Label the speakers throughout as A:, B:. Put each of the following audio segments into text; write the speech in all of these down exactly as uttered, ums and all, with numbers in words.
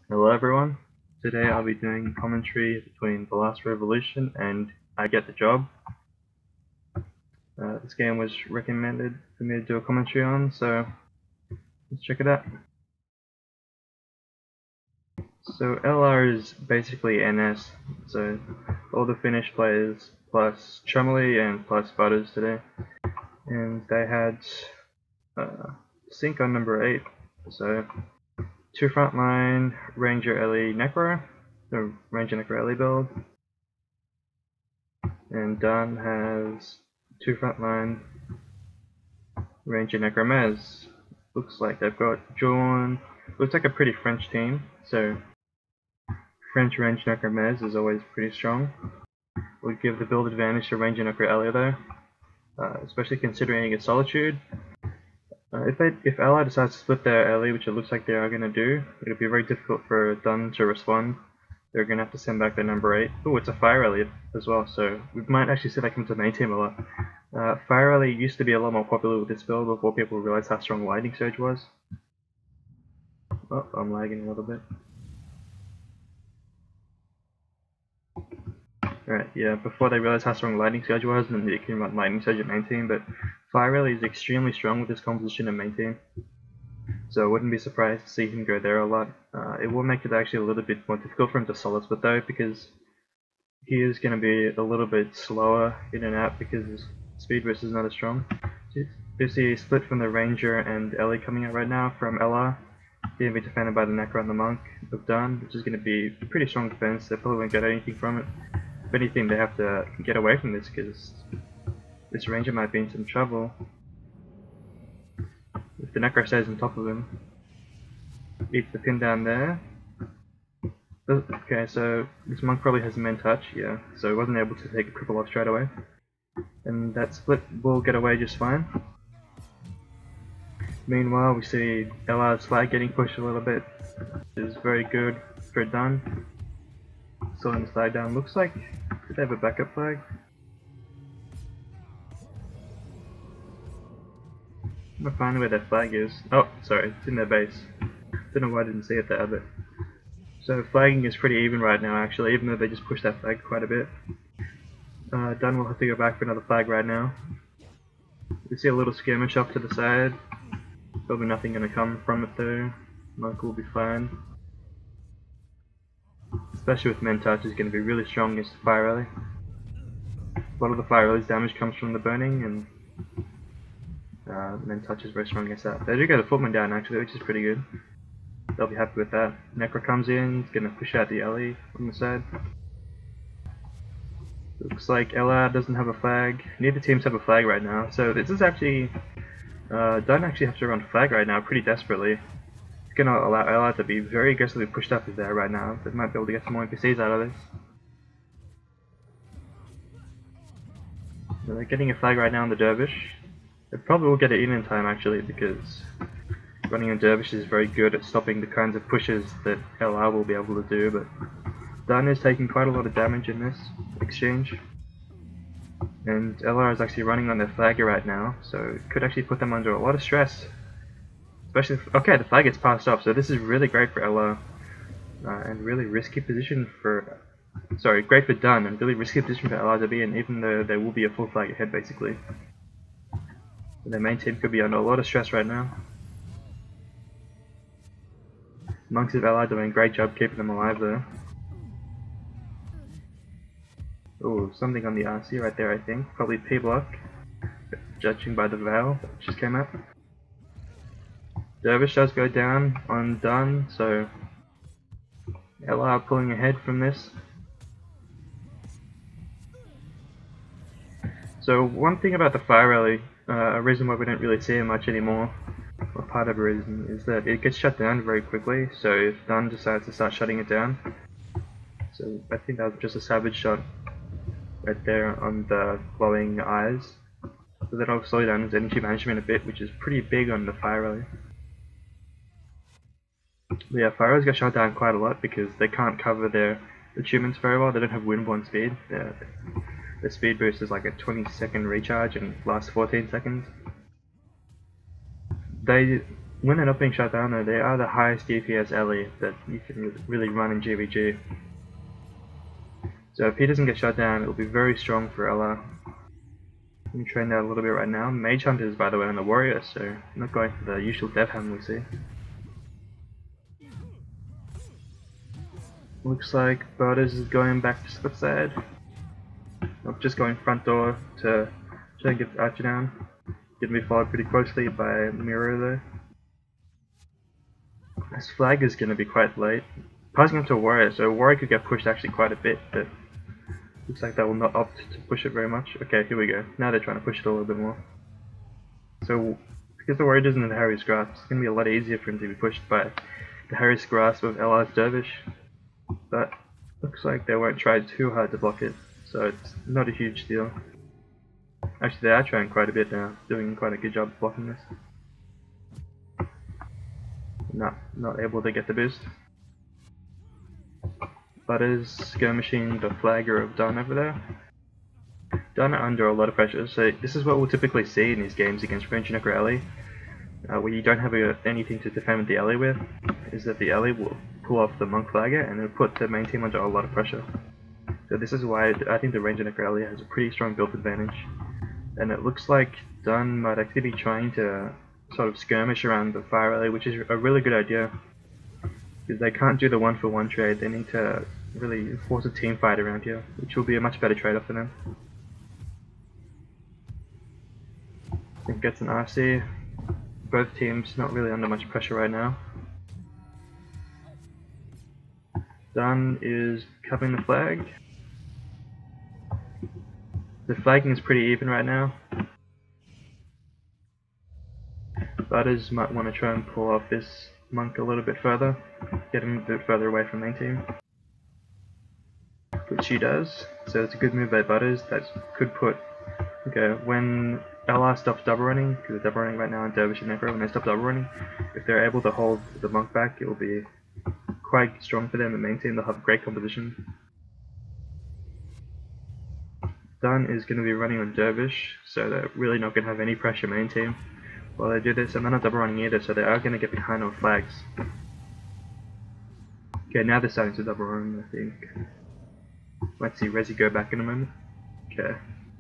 A: Hello everyone, today I'll be doing commentary between The Last Revolution and I Get the Job. Uh, this game was recommended for me to do a commentary on, so let's check it out. So L R is basically N S, so all the Finnish players plus Chumley and plus Butters today. And they had uh, sync on number eight, so two frontline, Ranger Ellie Necro, the Ranger Necro Ellie build. And DoNe has two frontline, Ranger Necro Mez. Looks like they've got John. Looks like a pretty French team, so French Ranger Necro Mez is always pretty strong. Would give the build advantage to Ranger Necro Ellie though, uh, especially considering it's Solitude. Uh, if they, if Ally decides to split their Ellie, which it looks like they are going to do, it'll be very difficult for DoNe to respond. They're going to have to send back their number eight. Oh, it's a Fire Ellie as well, so we might actually see that come to main team a lot. Uh, Fire Ellie used to be a lot more popular with this build before people realized how strong Lightning Surge was. Oh, I'm lagging a little bit. Alright, yeah, before they realized how strong Lightning Surge was, and then they can run Lightning Surge at main team, but Fire Ellie is extremely strong with this composition at main team. So I wouldn't be surprised to see him go there a lot. Uh, it will make it actually a little bit more difficult for him to solo split though, because he is going to be a little bit slower in and out because his speed burst is not as strong. You see a split from the Ranger and Ellie coming out right now from L R. Being defended by the Necro and the Monk of DoNe, which is going to be a pretty strong defense. They probably won't get anything from it. If anything, they have to get away from this because this Ranger might be in some trouble. If the Necro stays on top of him, eats the pin down there. Okay, so this Monk probably has main touch, yeah, so he wasn't able to take a cripple off straight away. And that split will get away just fine. Meanwhile, we see L R's flag getting pushed a little bit, which is very good for DoNe. Slowing the flag down. Looks like, did they have a backup flag? I'm gonna find where their flag is. Oh, sorry, it's in their base. Don't know why I didn't see it there, but so flagging is pretty even right now actually, even though they just pushed that flag quite a bit. Uh, DoNe will have to go back for another flag right now. We see a little skirmish off to the side. Probably nothing going to come from it though. Monk will be fine. Especially with main touch, is going to be really strong against the Fire Ellie. A lot of the Fire Ellie's damage comes from the burning, and uh, main touch is very strong against that. They do get a footman down actually, which is pretty good. They'll be happy with that. Necro comes in, he's going to push out the Ellie on the side. Looks like L R doesn't have a flag. Neither teams have a flag right now, so this is actually uh, don't actually have to run flag right now pretty desperately. It's going to allow L R to be very aggressively pushed up there right now. They might be able to get some more N P Cs out of this. So they're getting a flag right now on the Dervish. They probably will get it in in time actually, because running a Dervish is very good at stopping the kinds of pushes that L R will be able to do, but DoNe is taking quite a lot of damage in this exchange. And L R is actually running on their flagger right now, so it could actually put them under a lot of stress. Especially if, okay, the flag gets passed off, so this is really great for L R. Uh, and really risky position for, sorry, great for DoNe, and really risky position for L R to be in, even though there will be a full flag ahead basically. So their main team could be under a lot of stress right now. Monks of L R doing a great job keeping them alive though. Oh, something on the R C right there I think, probably P block, judging by the veil that just came out. Dervish does go down on DoNe, so L R pulling ahead from this. So one thing about the Fire Ellie, uh, a reason why we don't really see it much anymore, or part of a reason, is that it gets shut down very quickly, so if DoNe decides to start shutting it down, so I think that was just a savage shot right there on the glowing eyes. So that'll slow down his energy management a bit, which is pretty big on the Fire Ellie. But yeah, Fire Ellies get shot down quite a lot because they can't cover their achievements very well. They don't have windborne speed. Their, their speed boost is like a twenty second recharge and lasts fourteen seconds. They when they're not being shut down though, they are the highest D P S alley that you can really run in G V G. So if he doesn't get shut down, it'll be very strong for L R. Let me train that a little bit right now. Mage Hunters, by the way, on the warrior, so I'm not going for the usual dev ham we see. Looks like Butters is going back to split side. I'm just going front door to try and get the archer down. Getting me followed pretty closely by Mirror though. This flag is going to be quite late. Passing him to a warrior, so a warrior could get pushed actually quite a bit, but looks like they will not opt to push it very much. Okay, here we go. Now they're trying to push it a little bit more. So, because the warrior doesn't have Harry's Grasp, it's going to be a lot easier for him to be pushed by the Harry's Grasp of L R's Dervish. But looks like they won't try too hard to block it, so it's not a huge deal. Actually, they are trying quite a bit now, doing quite a good job of blocking this. Not, not able to get the boost. Butters skirmishing the flagger of DoNe over there. DoNe are under a lot of pressure, so this is what we'll typically see in these games against Range Necro alley, uh, where you don't have a, anything to defend the alley with, is that the alley will pull off the monk flagger and it'll put the main team under a lot of pressure. So this is why I think the Range Necro alley has a pretty strong build advantage, and it looks like DoNe might actually be trying to sort of skirmish around the fire alley, which is a really good idea. Because they can't do the one for one trade, they need to really force a team fight around here, which will be a much better trade off for them. I think gets an R C. Both teams not really under much pressure right now. DoNe is covering the flag. The flagging is pretty even right now. Butters might want to try and pull off this monk a little bit further, get him a bit further away from main team, which she does. So it's a good move by Butters that could put, okay, when L R stops double running, because they're double running right now in Dervish and Necro, when they stop double running, if they're able to hold the monk back, it will be quite strong for them in main team. They'll have great composition. DoNe is going to be running on Dervish, so they're really not going to have any pressure main team while they do this, and they're not double running either, so they are going to get behind on flags. Okay, now they're starting to double run, I think. Let's see Resi go back in a moment. Okay.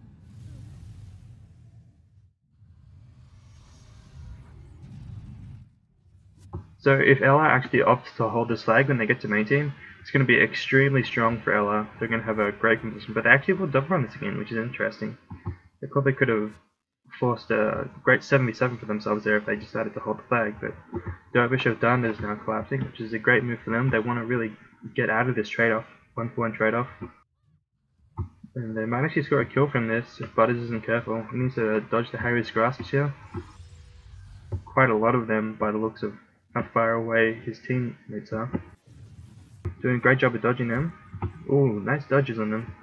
A: So if L R actually opts to hold this flag when they get to main team, it's going to be extremely strong for L R. They're going to have a great composition, but they actually will double run this again, which is interesting. They probably could have forced a great seven v seven for themselves there if they decided to hold the flag, but Dervish of DoNe is now collapsing, which is a great move for them. They want to really get out of this trade-off, one for one trade-off. And they might actually score a kill from this if Butters isn't careful. He needs to dodge the Harry's Grasps here. Quite a lot of them by the looks of how far away his teammates are. Doing a great job of dodging them. Ooh, nice dodges on them.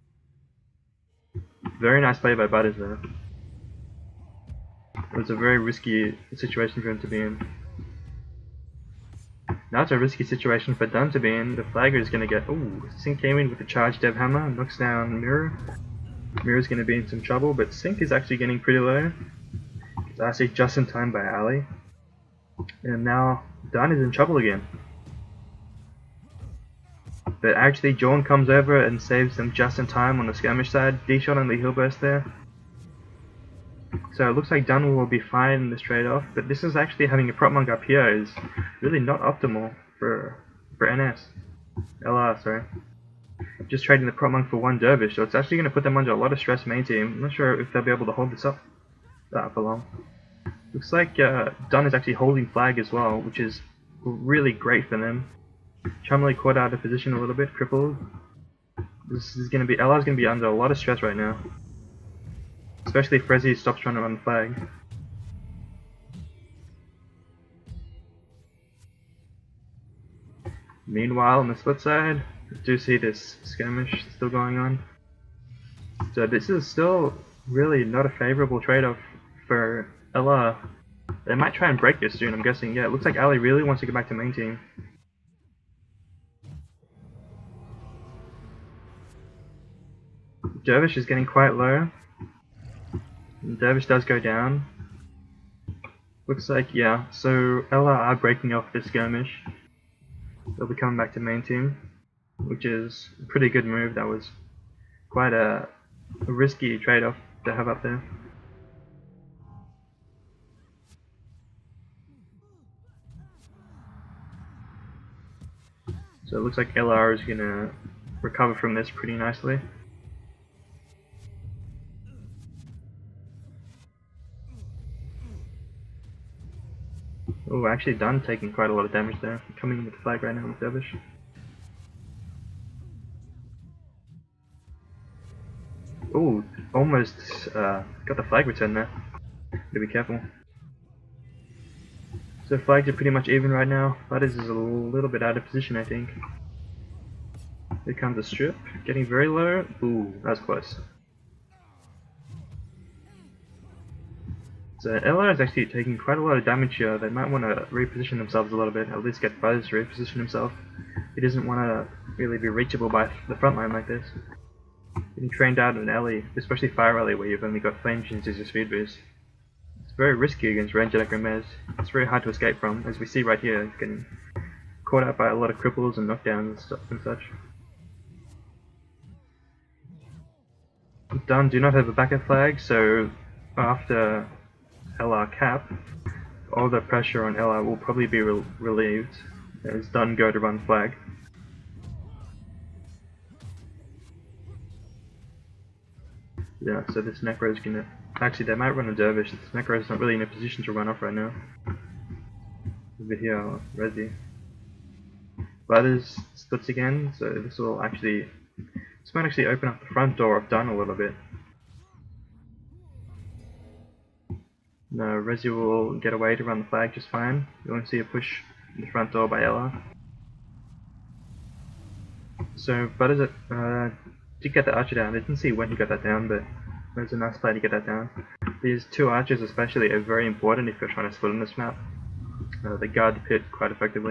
A: Very nice play by Butters there. It was a very risky situation for him to be in. Now it's a risky situation for DoNe to be in. The flagger is going to get... Ooh, Sync came in with the charged Dev Hammer, knocks down Mirror. Mirror's going to be in some trouble, but Sync is actually getting pretty low. It's actually just in time by Ali. And now DoNe is in trouble again. But actually Jorn comes over and saves them just in time on the skirmish side. D-shot on the heal burst there. So it looks like DoNe will be fine in this trade-off, but this is actually having a prop monk up here is really not optimal for for N S. L R, sorry. Just trading the prop monk for one Dervish, so it's actually going to put them under a lot of stress main team. I'm not sure if they'll be able to hold this up that for long. Looks like uh, DoNe is actually holding flag as well, which is really great for them. Chumley caught out of position a little bit, crippled. This is going to be L R's going to be under a lot of stress right now. Especially if Resi stops trying to run the flag. Meanwhile, on the split side, I do see this skirmish still going on. So this is still really not a favorable trade-off for L R. They might try and break this soon, I'm guessing. Yeah, it looks like Ali really wants to get back to main team. Dervish is getting quite low. Dervish does go down. Looks like, yeah, so L R are breaking off this skirmish. They'll be coming back to main team, which is a pretty good move. That was quite a, a risky trade-off to have up there. So it looks like L R is going to recover from this pretty nicely. Oh, actually DoNe taking quite a lot of damage there. Coming with the flag right now with Dervish. Oh, almost uh, got the flag return there. Gotta be careful. So flags are pretty much even right now. Butters is a little bit out of position, I think. Here comes a strip, getting very low. Ooh, that was close. So L R is actually taking quite a lot of damage here. They might want to reposition themselves a little bit, at least get Buzz to reposition himself. He doesn't want to really be reachable by the front line like this. Getting trained out in an alley, especially fire alley where you've only got flame engines as your speed boost. It's very risky against ranged necromez. It's very hard to escape from, as we see right here. He's getting caught out by a lot of cripples and knockdowns and, stuff and such. DoNe do not have a backup flag, so after L R cap, all the pressure on L R will probably be re relieved as DoNe go to run flag. Yeah, so this Necro is gonna... Actually, they might run a Dervish. This Necro is not really in a position to run off right now. Over here, Resi. Butters splits again, so this will actually... This might actually open up the front door of DoNe a little bit. No, Resi will get away to run the flag just fine. You won't see a push in the front door by L R. So Butters uh, did get the archer down. I didn't see when he got that down, but it was a nice play to get that down. These two archers especially are very important if you're trying to split on this map. Uh, they guard the pit quite effectively.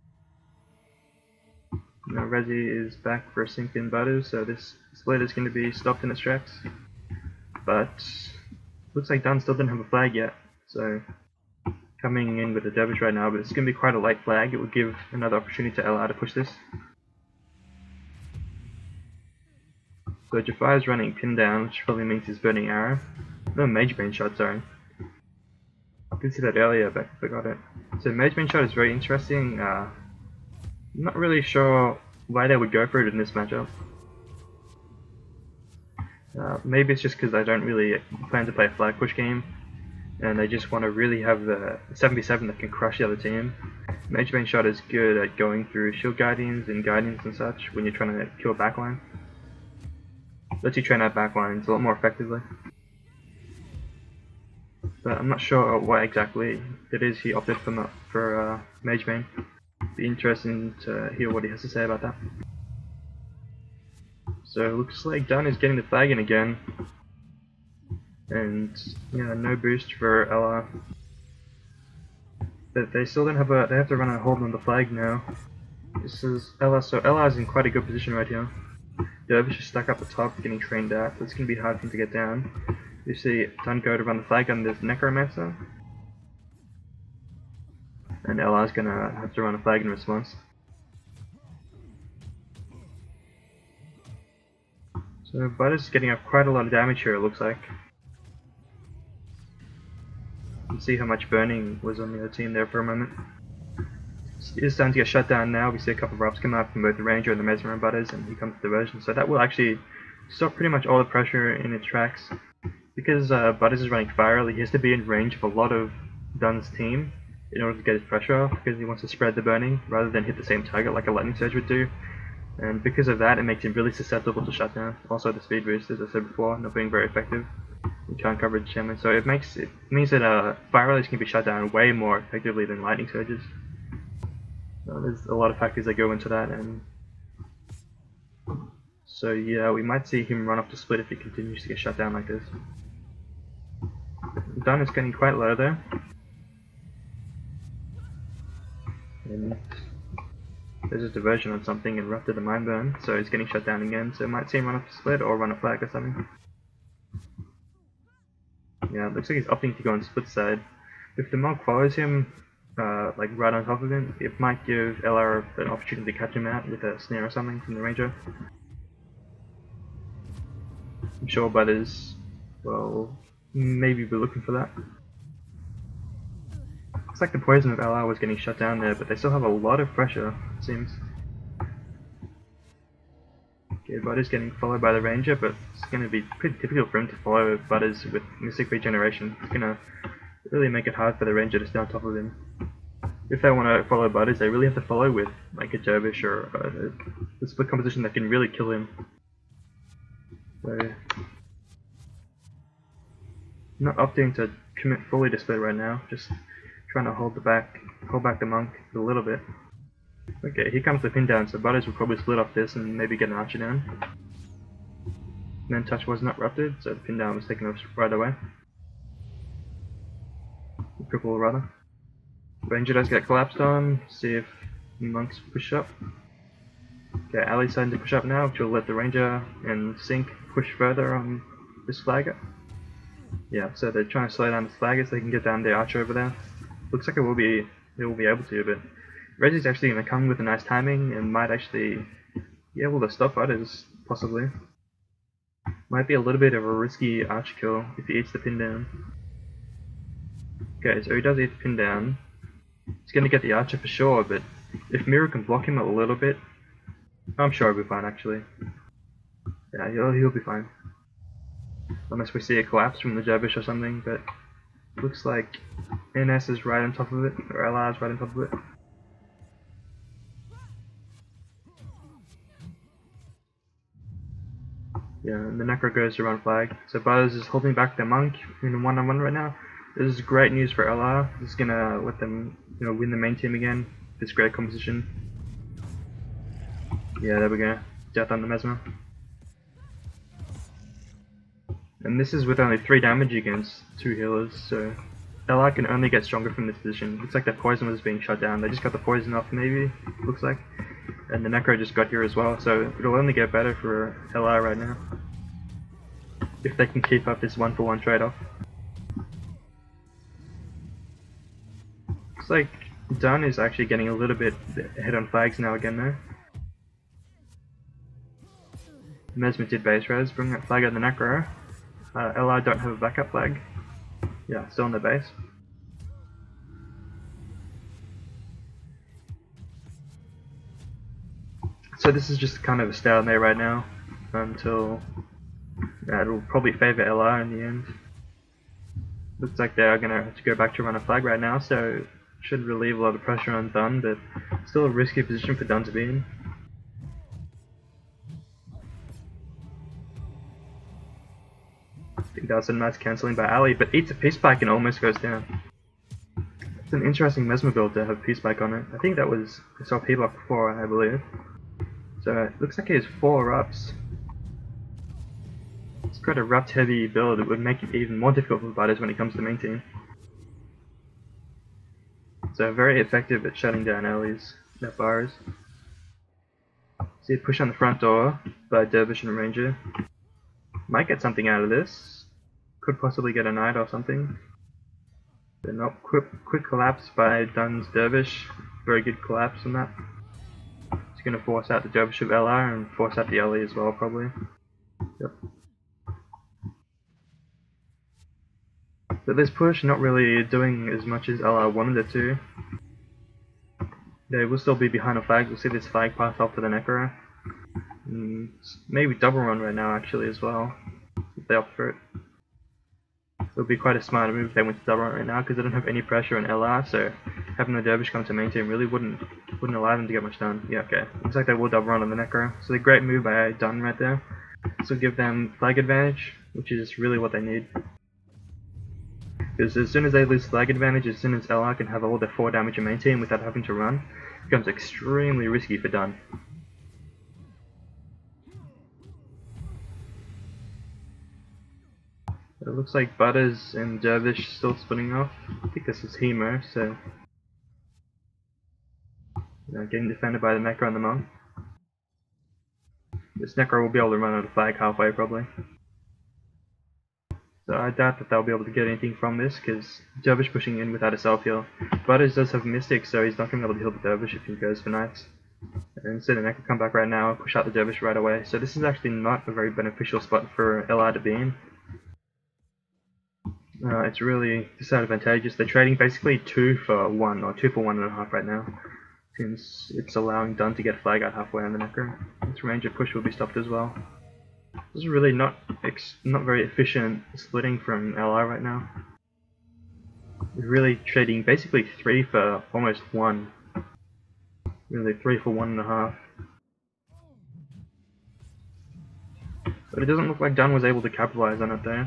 A: Now Resi is back for a sink in Butters, so this split is going to be stopped in its tracks. But looks like DoNe still didn't have a flag yet, so coming in with a Dervish right now, but it's going to be quite a light flag. It will give another opportunity to L R to push this. So Jafar is running pin down, which probably means he's burning arrow. No, mage brain shot, sorry. I did see that earlier, but I forgot it. So mage brain shot is very interesting. Uh, I'm not really sure why they would go for it in this matchup. Uh, maybe it's just because I don't really plan to play a flag push game, and they just want to really have the seven v seven that can crush the other team. Mage brain shot is good at going through shield guardians and guardians and such when you're trying to kill backline. Lets you train out backlines a lot more effectively. But I'm not sure what exactly it is he opted for, not, for uh, Mage Brain. Be interesting to hear what he has to say about that. So it looks like DoNe is getting the flag in again. And yeah, no boost for L R. But they still don't have a, they have to run a hold on the flag now. This is L R, so L R is in quite a good position right here. Dervish is stuck up the top, getting trained out, so it's going to be hard for him to get down. You see DoNe go to run the flag on this Necromancer. And L R is going to have to run a flag in response. So Butters is getting up quite a lot of damage here, it looks like. You can see how much burning was on the other team there for a moment. It is starting to get shut down now. We see a couple of drops come up from both the Ranger and the Mesmer and Butters, and here comes the diversion. So that will actually stop pretty much all the pressure in its tracks. Because uh, Butters is running Fire, he has to be in range of a lot of DoNe's team in order to get his pressure off, because he wants to spread the burning rather than hit the same target like a Lightning Surge would do. And because of that, it makes him really susceptible to shutdown. Also the speed boost, as I said before, not being very effective. You can't cover the shaman, so it makes it means that uh, Fire rallies can be shut down way more effectively than Lightning Surges. Uh, there's a lot of factors that go into that, and so yeah, we might see him run off the split if he continues to get shut down like this. DoNe is getting quite low there, and there's a diversion on something and erupted the mind burn, so he's getting shut down again. So it might see him run off the split or run a flag or something. Yeah, it looks like he's opting to go on split side. If the monk follows him, uh, like right on top of him, it might give L R an opportunity to catch him out with a snare or something from the ranger. I'm sure Butters, well, maybe be looking for that. Looks like the poison of L R was getting shut down there, but they still have a lot of pressure, it seems. Okay, Butters getting followed by the ranger, but it's going to be pretty difficult for him to follow Butters with Mystic Regeneration. It's going to really make it hard for the ranger to stay on top of him. If they want to follow Butters, they really have to follow with like a dervish or a, a split composition that can really kill him. So, not opting to commit fully to split right now, just trying to hold the back, hold back the monk a little bit. Okay, here comes the pin down, so Butters will probably split off this and maybe get an archer down. And then touch was not ruptured, so the pin down was taken off right away. Triple rather. Ranger does get collapsed on, see if monks push up. Okay, Ali's starting to push up now, which will let the ranger and Sync push further on this flagger. Yeah, so they're trying to slow down the flagger so they can get down the archer over there. Looks like it will be, it will be able to, but Reggie's actually going to come with a nice timing and might actually be able to stop Butters, possibly. Might be a little bit of a risky archer kill if he eats the pin down. Okay, so he does eat the pin down. He's going to get the archer for sure, but if Mirror can block him a little bit, I'm sure he'll be fine actually. Yeah, he'll, he'll be fine. Unless we see a collapse from the dervish or something, but looks like N S is right on top of it, or L R is right on top of it. Yeah, and the Necro goes to run flag. So Butters is holding back the monk in one on one right now. This is great news for L R. This is gonna let them, you know, win the main team again. This great composition. Yeah, there we go. Death on the Mesmer. And this is with only three damage against two healers, so L R can only get stronger from this position. Looks like the poison was being shut down. They just got the poison off, maybe, looks like. And the Necro just got here as well, so it'll only get better for L R right now. If they can keep up this one for one trade-off. Looks like DoNe is actually getting a little bit ahead on flags now again though. Mesmer did base res, bring that flag out the Necro. Uh, L R don't have a backup flag. Yeah, still on the base. So this is just kind of a stalemate right now until yeah, it'll probably favour L R in the end. Looks like they are going to have to go back to run a flag right now, so should relieve a lot of pressure on DoNe, but still a risky position for DoNe to be in. I think that was a nice cancelling by Ali, but eats a peace spike and almost goes down. It's an interesting Mesmer build to have peace spike on it. I think that was, I saw P-block before, I believe. So it looks like he has four erupts. It's quite a erupt heavy build. It would make it even more difficult for Butters when it comes to main team. So very effective at shutting down Ali's net bars. See a push on the front door by Dervish and Ranger. Might get something out of this. Could possibly get a knight or something. But not quick, quick collapse by DoNe's Dervish. Very good collapse on that. It's going to force out the Dervish of L R and force out the L E as well, probably. Yep. But this push not really doing as much as L R wanted it to. They will still be behind a flag. We'll see this flag pass off to the Necro. And maybe double run right now actually as well, if they opt for it. It would be quite a smart move if they went to double run right now because they don't have any pressure on L R, so having the Dervish come to main team really wouldn't wouldn't allow them to get much done. Yeah, okay. Looks like they will double run on the Necro. So a great move by DoNe right there. This will give them flag advantage, which is really what they need. Because as soon as they lose flag advantage, as soon as L R can have all their four damage in main team without having to run, it becomes extremely risky for DoNe. It looks like Butters and Dervish still splitting off. I think this is Hemo, so you know, getting defended by the Necro and the Monk. This Necro will be able to run out of flag halfway probably. So I doubt that they'll be able to get anything from this, because Dervish pushing in without a self heal. Butters does have Mystic, so he's not going to be able to heal the Dervish if he goes for Knights. And instead, I could come back right now and push out the Dervish right away. So this is actually not a very beneficial spot for L R to be in. Uh, it's really disadvantageous. They're trading basically two for one, or two for one and a half right now, since it's allowing DoNe to get flag out halfway on the Necro. This ranger push will be stopped as well. This is really not ex not very efficient splitting from L R right now. We're really trading basically three for almost one. Really three for one and a half. But it doesn't look like DoNe was able to capitalize on it there.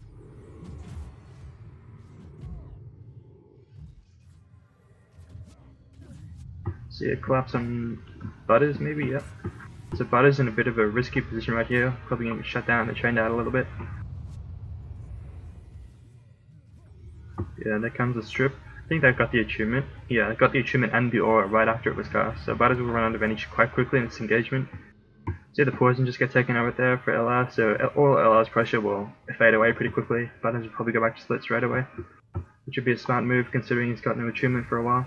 A: See a collapse on Butters maybe, yep. So Butters in a bit of a risky position right here, probably going to get shut down and trained out a little bit. Yeah, there comes the strip. I think that got the achievement. Yeah, it got the achievement and the aura right after it was cast. So Butters will run out of energy quite quickly in its engagement. See the poison just get taken over there for L R, so all L R's pressure will fade away pretty quickly. Butters will probably go back to split straight away, which would be a smart move considering he's got no achievement for a while.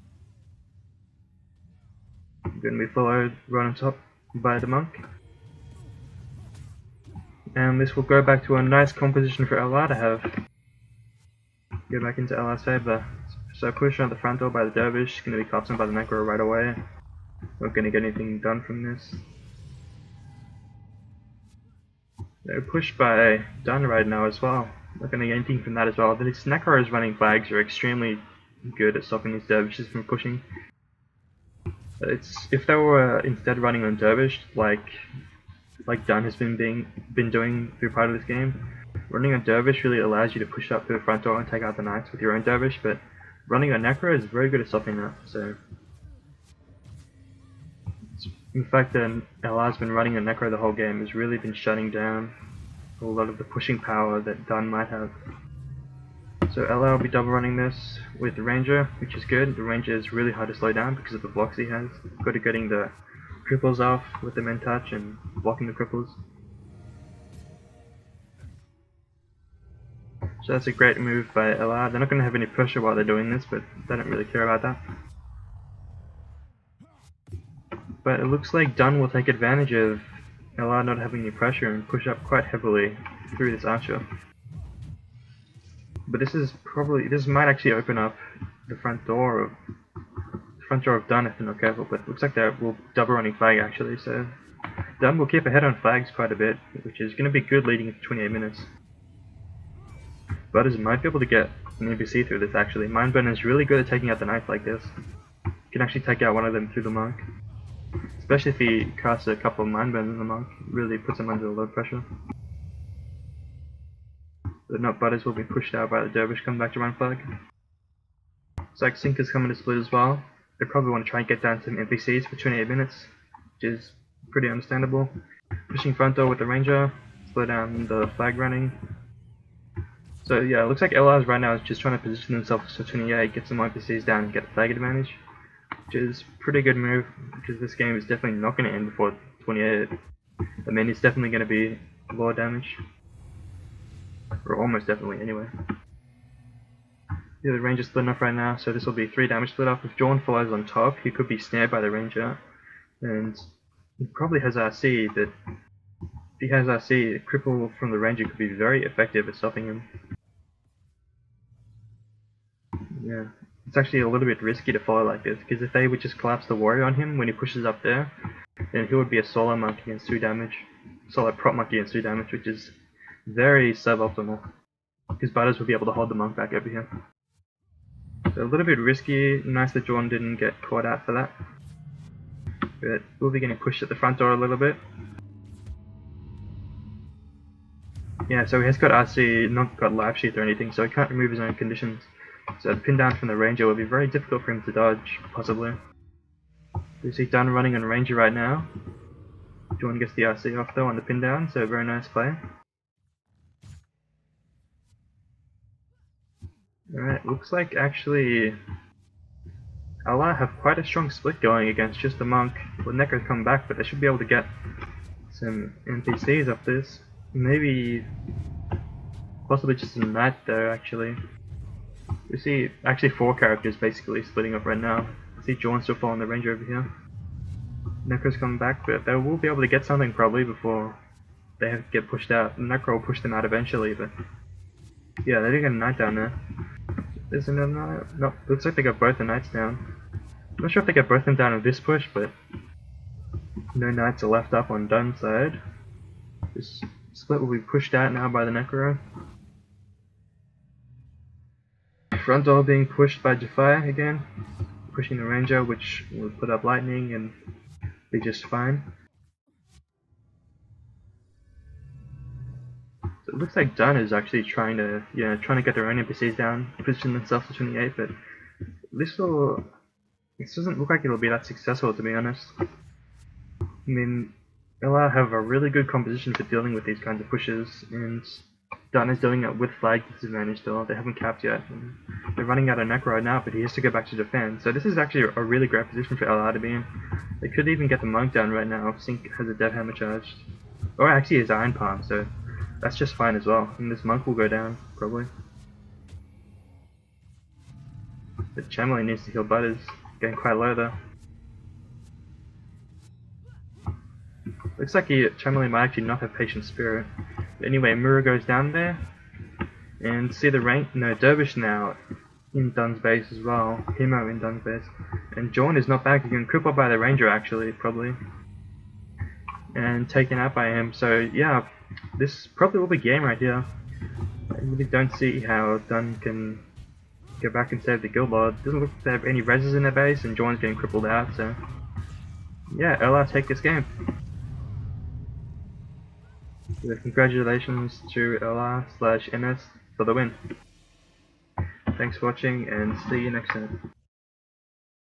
A: Going to be followed right on top by the monk. And this will go back to a nice composition for L R to have. Go back into L R's favor. So push on the front door by the Dervish, going to be collapsed by the Necro right away. Not going to get anything done from this. They're pushed by DoNe right now as well. Not going to get anything from that as well. These Necros running flags are extremely good at stopping these Dervishes from pushing. It's if they were instead running on Dervish, like like DoNe has been being been doing through part of this game, running on Dervish really allows you to push up to the front door and take out the Knights with your own Dervish, but running on Necro is very good at stopping that. So, in fact, uh, L R's been running on Necro the whole game, has really been shutting down a lot of the pushing power that DoNe might have. So L R will be double running this with the Ranger, which is good. The Ranger is really hard to slow down because of the blocks he has. Good at getting the cripples off with the men touch and blocking the cripples. So that's a great move by L R. They're not going to have any pressure while they're doing this, but they don't really care about that. But it looks like DoNe will take advantage of L R not having any pressure and push up quite heavily through this archer. But this is probably, this might actually open up the front door of the front door of DoNe if they're not careful, but it looks like they will double running flag actually, so DoNe will keep ahead on flags quite a bit, which is going to be good leading into twenty-eight minutes. Butters might be able to get an N P C through this actually. Mindburner is really good at taking out the Knights like this. You can actually take out one of them through the monk. Especially if he casts a couple of Mindburners in the monk, it really puts him under a lot of pressure. But not Butters will be pushed out by the Dervish coming back to run flag. Looks like Sinker's coming to split as well. They probably want to try and get down some N P Cs for twenty-eight minutes, which is pretty understandable. Pushing front door with the Ranger, slow down the flag running. So yeah, it looks like L R's right now is just trying to position themselves for twenty-eight, get some N P Cs down and get the flag advantage. Which is a pretty good move, because this game is definitely not going to end before twenty-eight. I mean, it's definitely going to be lower damage. Or almost definitely, anyway. Yeah, the Ranger's split off right now, so this will be three damage split off. If Jordan follows on top, he could be snared by the Ranger. And he probably has R C, but if he has R C, a cripple from the Ranger could be very effective at stopping him. Yeah. It's actually a little bit risky to follow like this, because if they would just collapse the warrior on him when he pushes up there, then he would be a solo monk against two damage. Solo prop monk against two damage, which is very suboptimal, because Butters would be able to hold the monk back over here. So a little bit risky. Nice that Jordan didn't get caught out for that. But we'll be getting pushed at the front door a little bit. Yeah, so he has got R C, not got live sheath or anything, so he can't remove his own conditions. So the pin down from the Ranger will be very difficult for him to dodge, possibly. You see DoNe running on Ranger right now. Jordan gets the R C off though on the pin down, so very nice play. Alright, looks like actually L R have quite a strong split going against just the monk. Well, Necro's come back, but they should be able to get some N P Cs off this. Maybe Possibly just a knight though, actually. We see actually four characters basically splitting up right now. I see Jorn still following the ranger over here. Necro's coming back, but they will be able to get something probably before they have to get pushed out. Necro will push them out eventually, but yeah, they did get a knight down there. There's another knight. No, looks like they got both the knights down. I'm not sure if they got both of them down in this push, but no knights are left up on DoNe's side. This split will be pushed out now by the Necro. Front door being pushed by Defy again, pushing the Ranger, which will put up lightning and be just fine. So it looks like DoNe is actually trying to, you know, trying to get their own N P Cs down, position themselves to twenty-eight, but this will, this doesn't look like it'll be that successful, to be honest. I mean, L R have a really good composition for dealing with these kinds of pushes, and DoNe is doing it with flag disadvantage still. They haven't capped yet. And they're running out of Necro now, but he has to go back to defend. So this is actually a really great position for L R to be in. They could even get the Monk down right now if Sync has a Death Hammer charged. Or actually his Iron Palm, so that's just fine as well. And this Monk will go down, probably. But Chamberlain needs to heal Butters. Getting quite low though. Looks like he, Chamberlain might actually not have Patient Spirit. But anyway, Mura goes down there. And see the rank, no, Dervish now in DoNe's base as well. Himo in DoNe's base. And Jorn is not back, he's getting crippled by the Ranger actually, probably. And taken out by him, so yeah, this probably will be game right here. I really don't see how DoNe can go back and save the Guild Lord. Doesn't look like they have any reses in their base, and Jorn's getting crippled out, so yeah, L R take this game. So congratulations to L R slash M S for the win. Thanks for watching and see you next time.